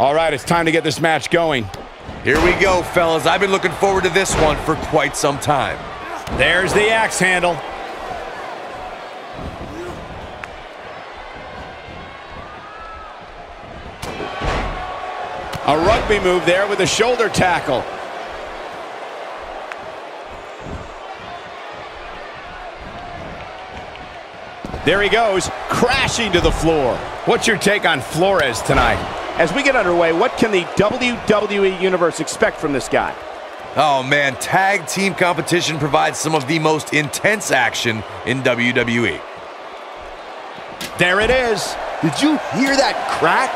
All right, it's time to get this match going. Here we go, fellas. I've been looking forward to this one for quite some time. There's the axe handle. A rugby move there with a shoulder tackle. There he goes, crashing to the floor. What's your take on Flores tonight? As we get underway, what can the WWE Universe expect from this guy? Oh man, tag team competition provides some of the most intense action in WWE. There it is. Did you hear that crack?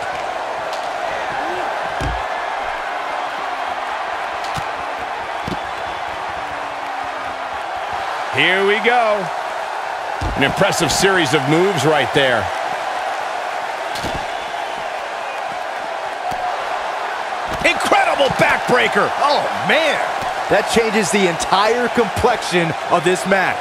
Here we go. An impressive series of moves right there. Incredible backbreaker. Oh, man. That changes the entire complexion of this match.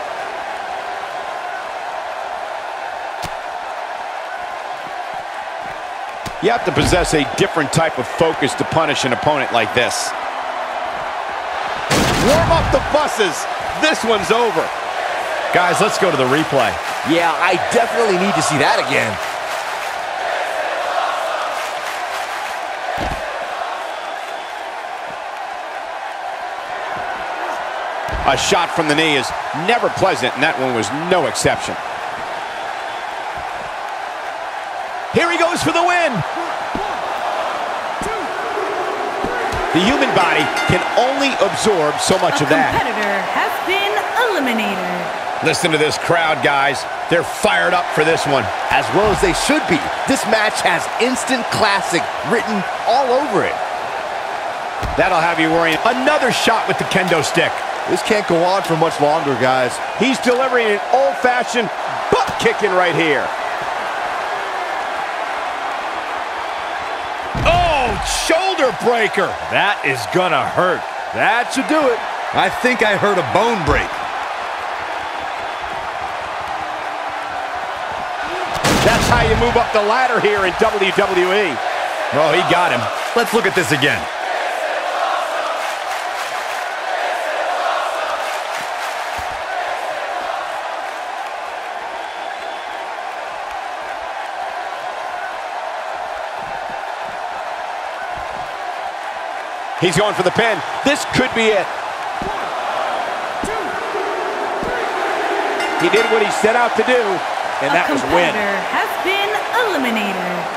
You have to possess a different type of focus to punish an opponent like this. Warm up the buses. This one's over. Guys, let's go to the replay. Yeah, I definitely need to see that again. A shot from the knee is never pleasant, and that one was no exception. Here he goes for the win. The human body can only absorb so much of that. A competitor has been eliminated. Listen to this crowd, guys. They're fired up for this one. As well as they should be. This match has instant classic written all over it. That'll have you worrying. Another shot with the kendo stick. This can't go on for much longer, guys. He's delivering an old-fashioned butt kicking right here. Oh, shoulder breaker. That is gonna hurt. That should do it. I think I heard a bone break. That's how you move up the ladder here in WWE. Oh, he got him. Let's look at this again. He's going for the pin. This could be it. He did what he set out to do, and that was a win. A competitor has been eliminated.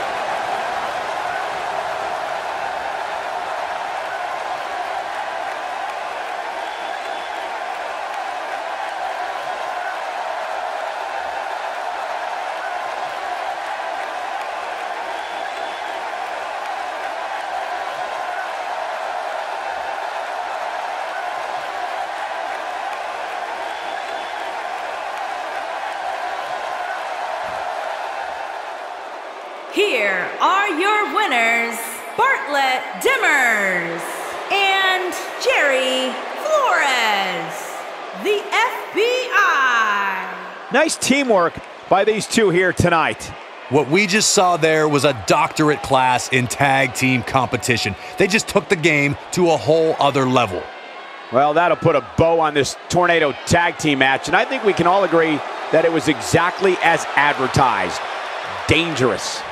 Here are your winners, Bartlett Dimmers and Jerry Flores, the FBI. Nice teamwork by these two here tonight. What we just saw there was a doctorate class in tag team competition. They just took the game to a whole other level. Well, that'll put a bow on this Tornado tag team match, and I think we can all agree that it was exactly as advertised. Dangerous.